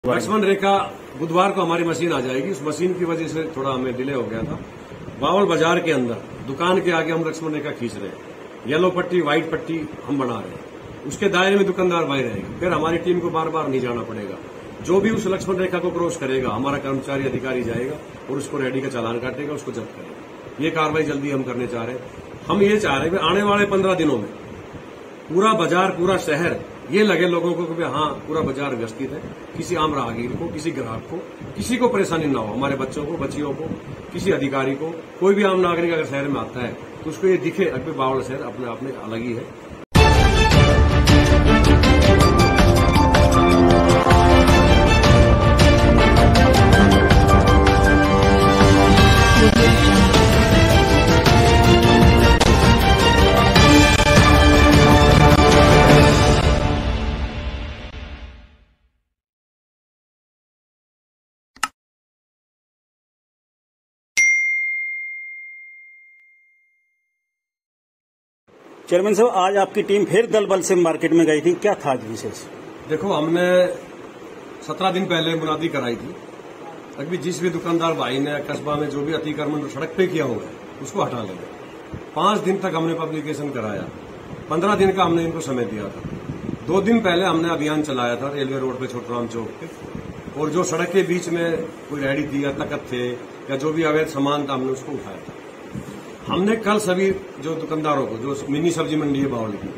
लक्ष्मण रेखा बुधवार को हमारी मशीन आ जाएगी। उस मशीन की वजह से थोड़ा हमें डिले हो गया था। बावल बाजार के अंदर दुकान के आगे हम लक्ष्मण रेखा खींच रहे हैं। येलो पट्टी, व्हाइट पट्टी हम बना रहे हैं। उसके दायरे में दुकानदार भाई रहेंगे। फिर हमारी टीम को बार बार नहीं जाना पड़ेगा। जो भी उस लक्ष्मण रेखा को क्रॉस करेगा, हमारा कर्मचारी अधिकारी जाएगा और उसको रेडी का चालान काटेगा, उसको जब्त करेगा। ये कार्रवाई जल्दी हम करने चाह रहे हैं। हम ये चाह रहे हैं कि आने वाले 15 दिनों में पूरा बाजार, पूरा शहर ये लगे लोगों को कि हाँ, पूरा बाजार व्यवस्थित है। किसी आम राहगीर को, किसी ग्राहक को, किसी को परेशानी ना हो। हमारे बच्चों को, बच्चियों को, किसी अधिकारी को, कोई भी आम नागरिक अगर शहर में आता है तो उसको ये दिखे अभी बावल शहर अपने आप में अलग ही है। चेयरमैन साहब, आज आपकी टीम फिर दल बल से मार्केट में गई थी, क्या था आज विशेष? देखो, हमने 17 दिन पहले मुनादी कराई थी। अभी जिस भी दुकानदार भाई ने कस्बा में जो भी अतिक्रमण सड़क पे किया हुआ है उसको हटा लेंगे। 5 दिन तक हमने पब्लिकेशन कराया। 15 दिन का हमने इनको समय दिया था। 2 दिन पहले हमने अभियान चलाया था रेलवे रोड पे, छोटराम चौक पे, और जो सड़क के बीच में कोई रेहड़ी थी या तकत थे या जो भी अवैध सामान था, हमने उसको उठाया था। हमने कल सभी जो दुकानदारों को, जो मिनी सब्जी मंडी है बावल की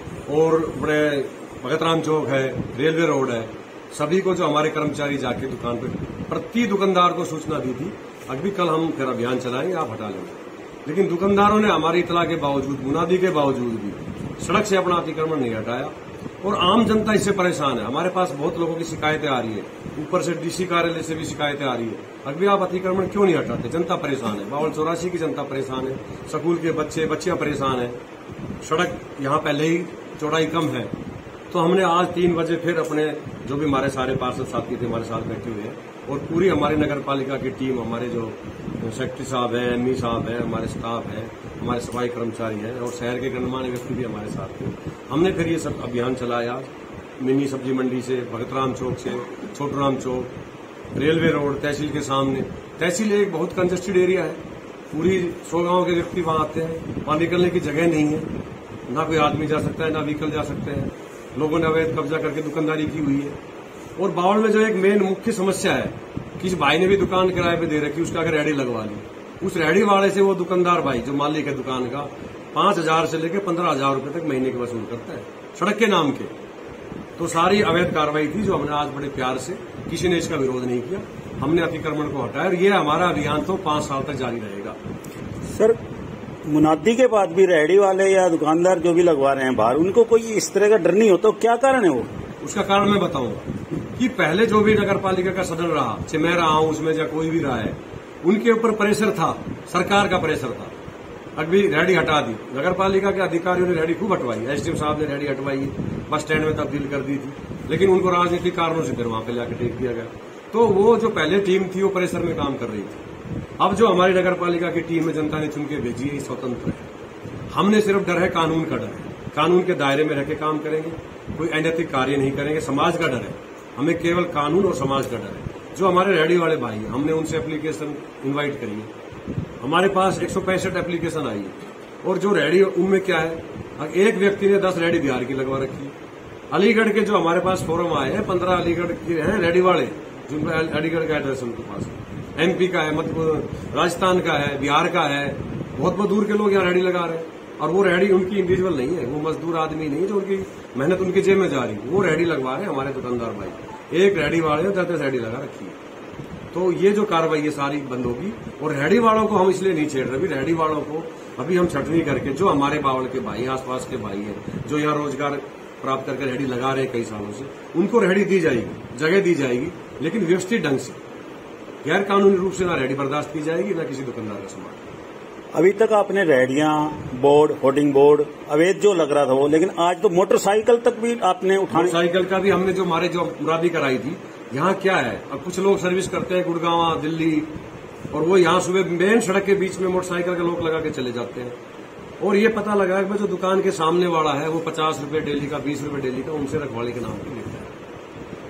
और बड़े भगतराम चौक है, रेलवे रोड है, सभी को जो हमारे कर्मचारी जाके दुकान पे प्रति दुकानदार को सूचना दी थी। अभी कल हम फिर अभियान चलाएंगे, आप हटा लेंगे। लेकिन दुकानदारों ने हमारी इतला के बावजूद, मुनादी के बावजूद भी सड़क से अपना अतिक्रमण नहीं हटाया और आम जनता इससे परेशान है। हमारे पास बहुत लोगों की शिकायतें आ रही है, ऊपर से डीसी कार्यालय से भी शिकायतें आ रही है। अभी आप अतिक्रमण क्यों नहीं हटाते? जनता परेशान है। बावल 84 की जनता परेशान है। स्कूल के बच्चे, बच्चियां परेशान है। सड़क यहाँ पहले ही चौड़ाई कम है। तो हमने आज 3 बजे फिर अपने जो भी हमारे सारे पार्षद साथी थे हमारे साथ बैठे हुए हैं और पूरी हमारी नगर पालिका की टीम, हमारे जो सेक्रेटरी साहब हैं, एमई साहब हैं, हमारे स्टाफ है, हमारे सफाई कर्मचारी हैं और शहर के गणमान्य व्यक्ति भी हमारे साथ थे। हमने फिर ये सब अभियान चलाया। मिनी सब्जी मंडी से, भगतराम चौक से, छोटराम चौक, रेलवे रोड, तहसील के सामने। तहसील एक बहुत कंजेस्टेड एरिया है। पूरी 100 गांव के व्यक्ति वहां आते हैं। वहां निकलने की जगह नहीं है। ना कोई आदमी जा सकता है, ना व्हीकल जा सकते हैं। लोगों ने अवैध कब्जा करके दुकानदारी की हुई है। और बावल में जो एक मेन मुख्य समस्या है, किसी भाई ने भी दुकान किराए पे दे रखी, उसका अगर रेहड़ी लगवा ली, उस रेहड़ी वाले से वो दुकानदार भाई जो मालिक है दुकान का 5,000 से लेकर 15,000 रुपए तक महीने के वसूल करता है सड़क के नाम के। तो सारी अवैध कार्रवाई थी जो हमने आज बड़े प्यार से, किसी ने इसका विरोध नहीं किया, हमने अतिक्रमण को हटाया और ये हमारा अभियान तो 5 साल तक जारी रहेगा। सर, मुनादी के बाद भी रेहड़ी वाले या दुकानदार जो भी लगवा रहे हैं बाहर, उनको कोई इस तरह का डर नहीं होता? क्या कारण है वो? उसका कारण मैं बताऊंगा कि पहले जो भी नगर पालिका का सदन रहा, चाहे मैं रहा हूं उसमें या कोई भी रहा है, उनके ऊपर प्रेशर था, सरकार का प्रेशर था। अभी रेहड़ी हटा दी, नगर पालिका के अधिकारियों ने रेहड़ी खूब हटवाई, एसडीएम साहब ने रेहड़ी हटवाई, बस स्टैंड में तब्दील कर दी थी, लेकिन उनको राजनीतिक कारणों से फिर वहां पे लाकर टेक दिया गया। तो वो जो पहले टीम थी वो प्रेशर में काम कर रही थी। अब जो हमारी नगर पालिका की टीम है, जनता ने चुन के भेजी है, स्वतंत्र है। हमने सिर्फ डर है, कानून का डर है। कानून के दायरे में रहकर काम करेंगे, कोई अनैतिक कार्य नहीं करेंगे। समाज का डर है, हमें केवल कानून और समाज का डर है। जो हमारे रेहड़ी वाले भाई हैं, हमने उनसे एप्लीकेशन इनवाइट करी है। हमारे पास 165 एप्लीकेशन आई है और जो रेहड़ी उनमें क्या है, एक व्यक्ति ने 10 रेहड़ी बिहार की लगवा रखी है। अलीगढ़ के जो हमारे पास फोरम आए हैं, 15 अलीगढ़ के हैं रेहड़ी वाले, जिनका अलीगढ़ का एड्रेस उनके पास है। एमपी का है, राजस्थान का है, बिहार का है, बहुत बहुत दूर के लोग यहाँ रेहड़ी लगा रहे हैं। और वो रेहड़ी उनकी इंडिविजुअल नहीं है, वो मजदूर आदमी नहीं है जो उनकी मेहनत उनकी जेब में जा रही है। वो रेहड़ी लगवा रहे हैं हमारे दुकानदार भाई। एक रेहड़ी वाले ने 10 रेहड़ी लगा रखी है। तो ये जो कार्रवाई है सारी बंद होगी और रेहड़ी वालों को हम इसलिए नहीं छेड़ रहे। अभी रेहड़ी वालों को अभी हम छटनी करके, जो हमारे बावल के भाई, आसपास के भाई हैं, जो यहाँ रोजगार प्राप्त करके रेहड़ी लगा रहे हैं कई सालों से, उनको रेहड़ी दी जाएगी, जगह दी जाएगी, लेकिन व्यवस्थित ढंग से। गैर कानूनी रूप से ना रेहड़ी बर्दाश्त की जाएगी, ना किसी दुकानदार का सामान। अभी तक आपने रेहड़ियां, बोर्ड, होर्डिंग बोर्ड अवैध जो लग रहा था वो, लेकिन आज तो मोटरसाइकिल तक भी आपने उठाने। मोटरसाइकिल का भी हमने जो हमारे जो मुरादी कराई थी। यहाँ क्या है, अब कुछ लोग सर्विस करते हैं गुड़गांव, दिल्ली, और वो यहाँ सुबह मेन सड़क के बीच में मोटरसाइकिल के लोग लगा के चले जाते हैं। और ये पता लगा कि जो दुकान के सामने वाला है वो 50 रुपए डेली का, 20 रुपए डेली का उनसे रखवाली के नाम पर लेता है। तो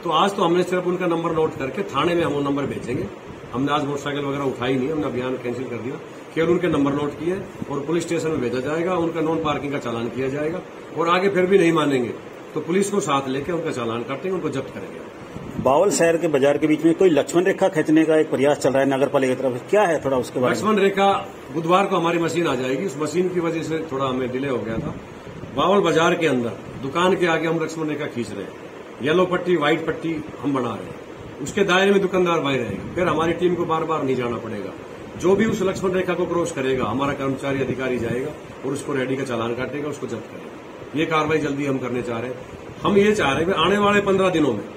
तो आज तो हमने सिर्फ उनका नंबर नोट करके थाने में हम वो नंबर भेजेंगे। हमने आज मोटरसाइकिल वगैरह उठाई नहीं, हमने अभियान कैंसिल कर दिया, केवल उनके नंबर नोट किए और पुलिस स्टेशन में भेजा जाएगा, उनका नॉन पार्किंग का चालान किया जाएगा और आगे फिर भी नहीं मानेंगे तो पुलिस को साथ लेकर उनका चालान काटेंगे, उनको जब्त करेंगे। बावल शहर के बाजार के बीच में कोई लक्ष्मण रेखा खींचने का एक प्रयास चल रहा है नगर पालिका की तरफ, क्या है थोड़ा उसके बारे में? लक्ष्मण रेखा बुधवार को हमारी मशीन आ जाएगी, उस मशीन की वजह से थोड़ा हमें डिले हो गया था। बावल बाजार के अंदर दुकान के आगे हम लक्ष्मण रेखा खींच रहे हैं, येलो पट्टी व्हाइट पट्टी हम बना रहे हैं, उसके दायरे में दुकानदार भाई रहेंगे, फिर हमारी टीम को बार बार नहीं जाना पड़ेगा। जो भी उस लक्ष्मण रेखा को क्रॉस करेगा हमारा कर्मचारी अधिकारी जाएगा और उसको रेडी का चालान काटेगा, उसको जब्त करेगा। ये कार्रवाई जल्दी हम करने चाह रहे हैं। हम ये चाह रहे हैं कि आने वाले 15 दिनों में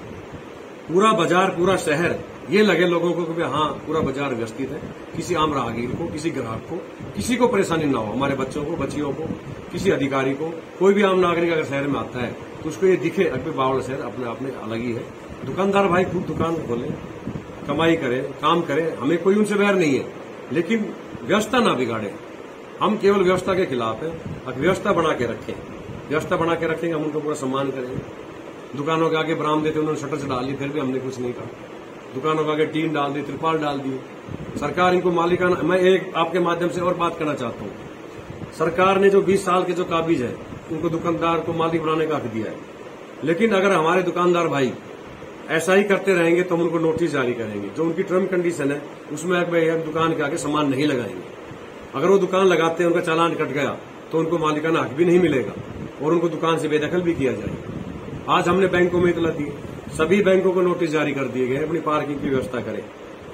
पूरा बाजार पूरा शहर ये लगे लोगों को कि हाँ पूरा बाजार व्यवस्थित है, किसी आम राहगीर को किसी ग्राहक को किसी को परेशानी ना हो, हमारे बच्चों को बच्चियों को किसी अधिकारी को कोई भी आम नागरिक अगर शहर में आता है तो उसको ये दिखे अभी बावल शहर अपने आप में अलग ही है। दुकानदार भाई खुद दुकान खोले, कमाई करे, काम करे, हमें कोई उनसे बैर नहीं है, लेकिन व्यवस्था ना बिगाड़े। हम केवल व्यवस्था के खिलाफ है, व्यवस्था बना के रखें, व्यवस्था बना के रखेंगे, हम उनको पूरा सम्मान करेंगे। दुकानों के आगे बरामदे थे, उन्होंने शटर से डाल दी, फिर भी हमने कुछ नहीं कहा। दुकानों के आगे टीन डाल दी, त्रिपाल डाल दी। सरकार इनको मालिकाना, मैं एक आपके माध्यम से और बात करना चाहता हूँ, सरकार ने जो 20 साल के जो काबिज है उनको दुकानदार को मालिक बनाने का हक दिया है, लेकिन अगर हमारे दुकानदार भाई ऐसा ही करते रहेंगे तो हम उनको नोटिस जारी करेंगे। जो उनकी टर्म कंडीशन है उसमें एक दुकान के आगे सामान नहीं लगाएंगे। अगर वो दुकान लगाते हैं उनका चालान कट गया तो उनको मालिकाना हक भी नहीं मिलेगा और उनको दुकान से बेदखल भी किया जाएगा। आज हमने बैंकों में इतला दी, सभी बैंकों को नोटिस जारी कर दिए गए, अपनी पार्किंग की व्यवस्था करें।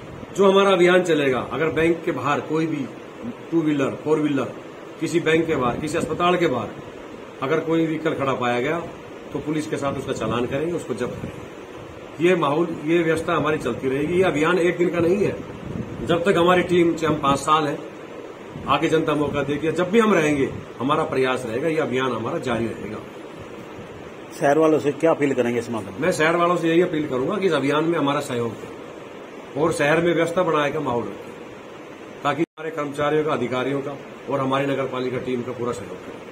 जो हमारा अभियान चलेगा, अगर बैंक के बाहर कोई भी 2 व्हीलर 4 व्हीलर किसी बैंक के बाहर किसी अस्पताल के बाहर अगर कोई व्हीकल खड़ा पाया गया तो पुलिस के साथ उसका चालान करेंगे, उसको जब्त करेंगे। ये माहौल ये व्यवस्था हमारी चलती रहेगी। ये अभियान एक दिन का नहीं है, जब तक हमारी टीम से हम 5 साल है, आगे जनता मौका देगी, जब भी हम रहेंगे हमारा प्रयास रहेगा, ये अभियान हमारा जारी रहेगा। शहर वालों से क्या अपील करेंगे इस मामले में? मैं शहर वालों से यही अपील करूंगा कि इस अभियान में हमारा सहयोग दें और शहर में व्यवस्था बनाने का माहौल रखें, ताकि हमारे कर्मचारियों का, अधिकारियों का और हमारी नगर पालिका टीम का पूरा सहयोग करें।